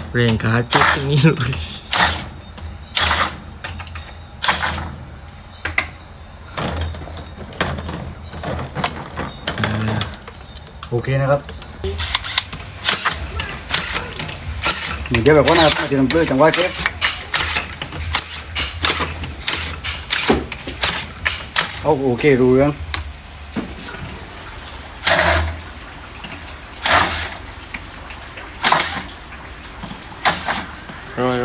เร่งขาจุดตรงนี้เลยโอเคนะครับเดี๋ยวแบบว่านะครับจะทำเพื่อจังหวะเก็บเอาโอเครู้เรื่องโรย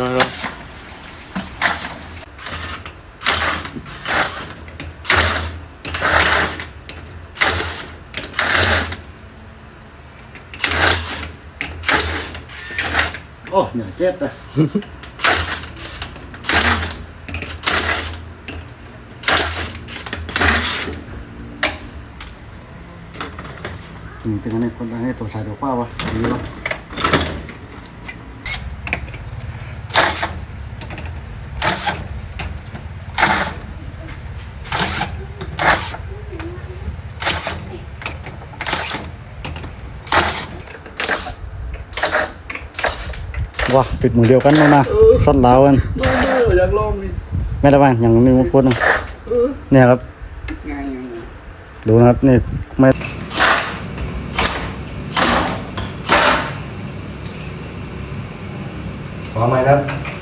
โอ้เหนื่อยเจ็บแต่ถึงอันนี้คนให้ตัวชายตัวขว้าวะดีวะว้าปิดมือเดียวกันแล้วนะซ่อนลาวกันอยากลองดิไม่ได้บ้างอย่างนี้มันพูดนะเนี่ยครับดูนะครับนี่ไม่ขอใหม่ครับ